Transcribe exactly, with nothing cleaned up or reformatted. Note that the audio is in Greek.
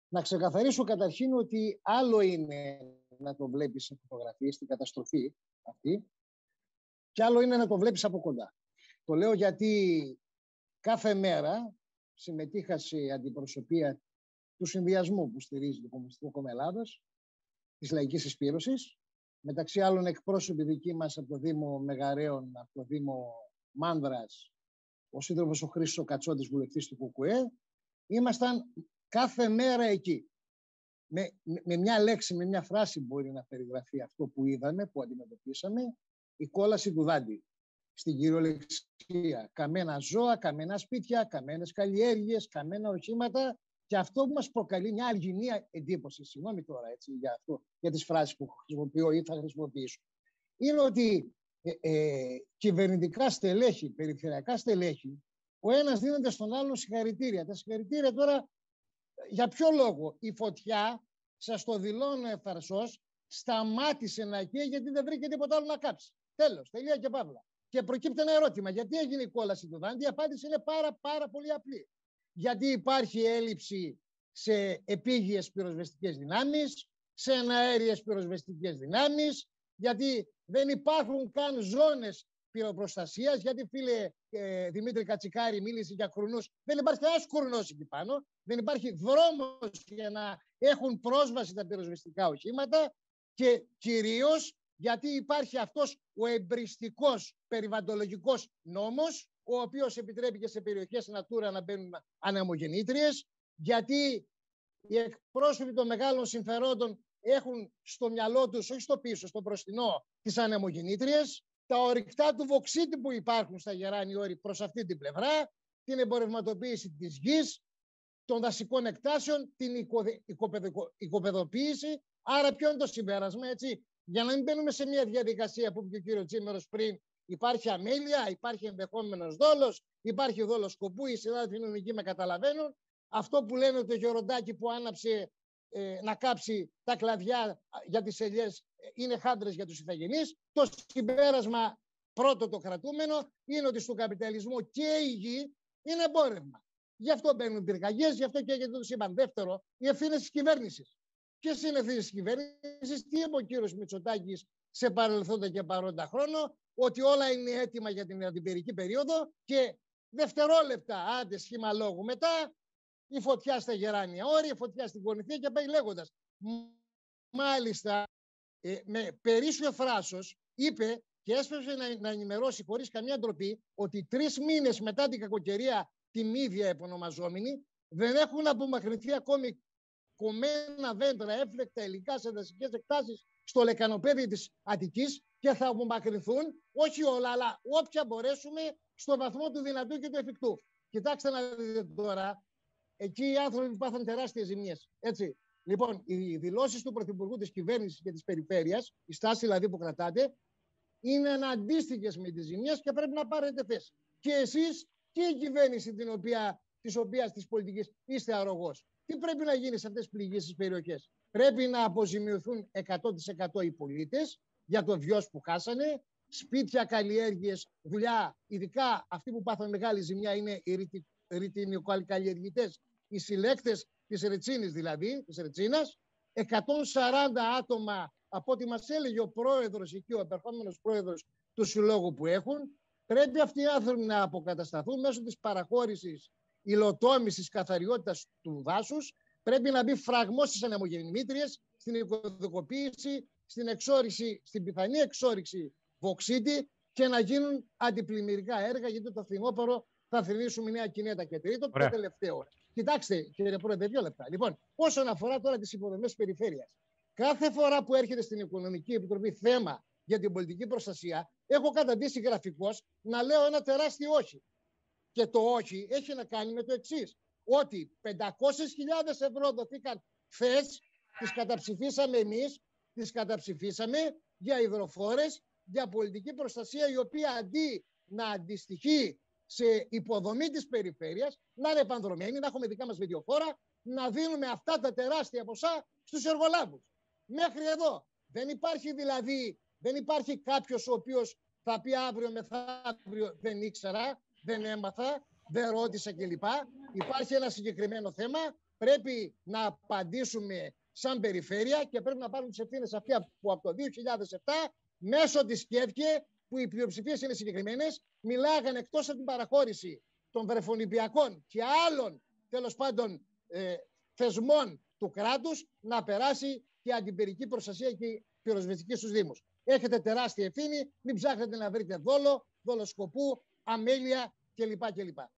Να ξεκαθαρίσω καταρχήν ότι άλλο είναι να το βλέπεις σε φωτογραφίες, στην καταστροφή αυτή, και άλλο είναι να το βλέπεις από κοντά. Το λέω γιατί κάθε μέρα συμμετείχα σε αντιπροσωπεία του συνδυασμού που στηρίζει το Κομμουνιστικό Κόμμα Ελλάδας, της Λαϊκής Συσπήρωσης, μεταξύ άλλων εκπρόσωποι δικοί μας από το Δήμο Μεγαρέων, από το Δήμο Μάνδρας, ο σύντροφος ο Χρήστος ο Κατσότης, βουλευτής του ΚΚΕ. Ήμασταν κάθε μέρα εκεί. Με, με, με μια λέξη, με μια φράση μπορεί να περιγραφεί αυτό που είδαμε, που αντιμετωπίσαμε, η κόλαση του Δάντη. Στην κυριολεξία. Καμένα ζώα, καμένα σπίτια, καμένες καλλιέργειες, καμένα οχήματα. Και αυτό που μας προκαλεί μια αλγινή εντύπωση, συγγνώμη τώρα έτσι, για, αυτό, για τις φράσεις που χρησιμοποιώ ή θα χρησιμοποιήσω, είναι ότι ε, ε, κυβερνητικά στελέχη, περιφερειακά στελέχη, ο ένας δίνεται στον άλλον συγχαρητήρια. Τα συγχαρητήρια τώρα, για ποιο λόγο? Η φωτιά, σας το δηλώνω ευθαρσώς, σταμάτησε να καίει γιατί δεν βρήκε τίποτα άλλο να κάψει. Τέλος, τελεία και παύλα. Και προκύπτει ένα ερώτημα. Γιατί έγινε η κόλαση του Δάντη? Η απάντηση είναι πάρα πάρα πολύ απλή. Γιατί υπάρχει έλλειψη σε επίγειες πυροσβεστικές δυνάμεις, σε εναέριες πυροσβεστικές δυνάμεις, γιατί δεν υπάρχουν καν ζώνες πυροπροστασίας, γιατί φίλε ε, Δημήτρη Κατσικάρη μίλησε για κουρνούς. Δεν υπάρχει κανένας κουρνός εκεί πάνω, δεν υπάρχει δρόμος για να έχουν πρόσβαση τα πυροσβεστικά οχήματα και κυρίως γιατί υπάρχει αυτός ο εμπριστικός περιβαλλοντολογικός νόμος, ο οποίος επιτρέπει και σε περιοχές Natura να μπαίνουν ανεμογεννήτριες, γιατί οι εκπρόσωποι των μεγάλων συμφερόντων έχουν στο μυαλό τους, όχι στο πίσω, στο μπροστινό, τις ανεμογεννήτριες, τα ορυκτά του βοξίτη που υπάρχουν στα Γεράνη Όρη προς αυτή την πλευρά, την εμπορευματοποίηση της γης, των δασικών εκτάσεων, την οικοπεδοποίηση. Άρα ποιο είναι το συμπέρασμα, έτσι? Για να μην μπαίνουμε σε μια διαδικασία που είπε και ο κύριος Τσίμερος πριν, υπάρχει αμέλεια, υπάρχει ενδεχόμενος δόλος, υπάρχει δόλος σκοπού, οι συνάδελφοι νομικοί με καταλαβαίνουν. Αυτό που λένε ότι το γεροντάκι που άναψε ε, να κάψει τα κλαδιά για τις ελιές ε, είναι χάντρες για τους ηθαγενείς. Το συμπέρασμα πρώτο το κρατούμενο είναι ότι στον καπιταλισμό και η γη είναι εμπόρευμα. Γι' αυτό μπαίνουν πυρκαγιές, γι' αυτό και έγινε το σύμπαν. Δεύτερο, οι ευθύνες της κυβέρνησης. Ποιες είναι οι ευθύνες της κυβέρνησης? Τι είπε ο κύριος Μητσοτάκης σε παρελθόντα και παρόντα χρόνο? Ότι όλα είναι έτοιμα για την αντιπυρική περίοδο και δευτερόλεπτα, άντε σχήμα λόγου μετά, η φωτιά στα Γεράνια Όρη, η φωτιά στην Κορινθία και πάει λέγοντας. Μάλιστα, ε, με περίσσιο φράσος είπε και έσπευσε να, να ενημερώσει χωρίς καμία ντροπή ότι τρεις μήνες μετά την κακοκαιρία, την ίδια επωνομαζόμενη, δεν έχουν απομακρυνθεί ακόμη κομμένα δέντρα, έφλεκτα υλικά σε δασικές εκτάσεις στο λεκανοπέδι της Αττικής και θα απομακρυνθούν, όχι όλα, αλλά όποια μπορέσουμε στο βαθμό του δυνατού και του εφικτού. Κοιτάξτε να δείτε τώρα, εκεί οι άνθρωποι πάθαν τεράστιες ζημιές. Έτσι. Λοιπόν, οι δηλώσεις του Πρωθυπουργού, της κυβέρνησης και της περιφέρειας, η στάση δηλαδή που κρατάτε, είναι αντίστοιχες με τις ζημιές και πρέπει να πάρετε θέση. Και εσείς και η κυβέρνηση την οποία, της οποίας της πολιτικής είστε αρρωγός. Τι πρέπει να γίνει σε αυτές τις πληγήσεις περιοχές? Πρέπει να αποζημιωθούν εκατό τοις εκατό οι πολίτες για το βιός που χάσανε, σπίτια, καλλιέργειες, δουλειά. Ειδικά αυτοί που πάθαν μεγάλη ζημιά είναι οι ρητινικοκαλλιεργητές, οι συλλέκτες της ρετσίνης δηλαδή, της ρετσίνας. εκατόν σαράντα άτομα από ό,τι μας έλεγε ο πρόεδρος εκεί, ο επερχόμενος πρόεδρος του συλλόγου που έχουν. Πρέπει αυτοί οι άνθρωποι να αποκατασταθούν μέσω της παραχώρησης υλοτόμησης καθαριότητας του δάσους. Πρέπει να μπει φραγμός στις ανεμογεννήτριες, στην οικοδοκοποίηση, στην εξόριξη, στην πιθανή εξόριξη βοξίτη και να γίνουν αντιπλημμυρικά έργα, γιατί το φθινόπωρο θα θρηνήσουμε νέα κινέτα. Και τρίτο και τελευταίο. Κοιτάξτε, κύριε Πρόεδρε, δύο λεπτά. Λοιπόν, όσον αφορά τώρα τις υποδομές περιφέρειας, κάθε φορά που έρχεται στην Οικονομική Επιτροπή θέμα για την πολιτική προστασία, έχω καταντήσει γραφικώς να λέω ένα τεράστιο όχι. Και το όχι έχει να κάνει με το εξής. Ότι πεντακόσιες χιλιάδες ευρώ δοθήκαν χθες, τις καταψηφίσαμε εμείς, τις καταψηφίσαμε για υδροφόρες, για πολιτική προστασία, η οποία αντί να αντιστοιχεί σε υποδομή της περιφέρειας, να είναι επανδρομένη, να έχουμε δικά μας βιντεοφόρα, να δίνουμε αυτά τα τεράστια ποσά στους εργολάβους. Μέχρι εδώ. Δεν υπάρχει δηλαδή, δεν υπάρχει κάποιος ο οποίος θα πει αύριο μεθαύριο δεν ήξερα, δεν έμαθα, δεν ρώτησα κλπ. Υπάρχει ένα συγκεκριμένο θέμα πρέπει να απαντήσουμε σαν περιφέρεια και πρέπει να πάρουν τις ευθύνες αυτοί που από το δύο χιλιάδες επτά μέσω της ΚΕΦΚΕ, που οι πλειοψηφίες είναι συγκεκριμένες, μιλάγανε εκτός από την παραχώρηση των βρεφονιπιακών και άλλων τέλος πάντων ε, θεσμών του κράτους, να περάσει και αντιπυρική προστασία και πυροσβεστική στους Δήμους. Έχετε τεράστια ευθύνη, μην ψάχνετε να βρείτε δόλο, δολοσκοπού, αμέλεια κλπ. κλπ.